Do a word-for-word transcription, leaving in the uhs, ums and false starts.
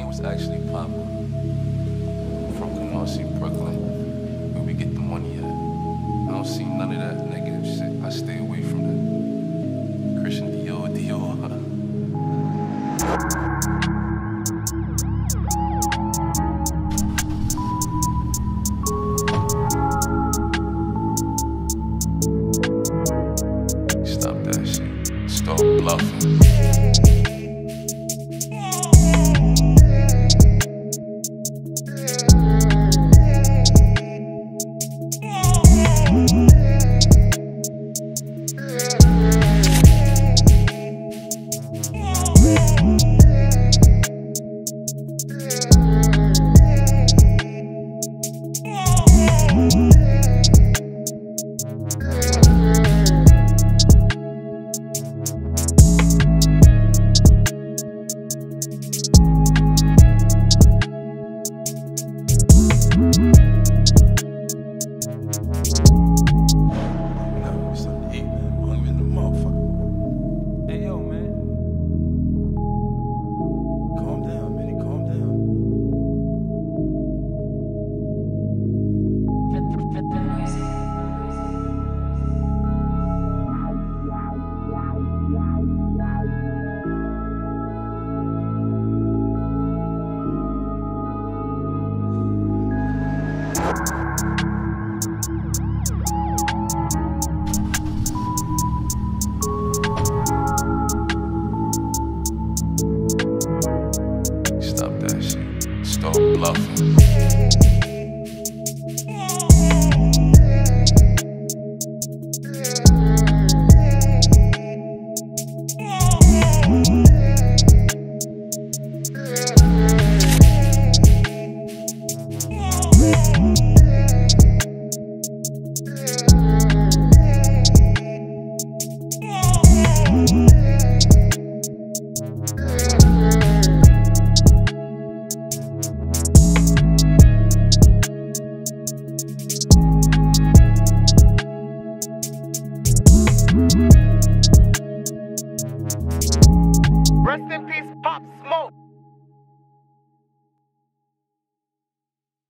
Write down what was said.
what's actually poppin'. From Canarsie, Brooklyn, where we get the money at. I don't see none of that negative shit. I stay away from that. Christian Dior, Dior. Stop that shit. Stop bluffing. Stop that shit. Stop bluffing.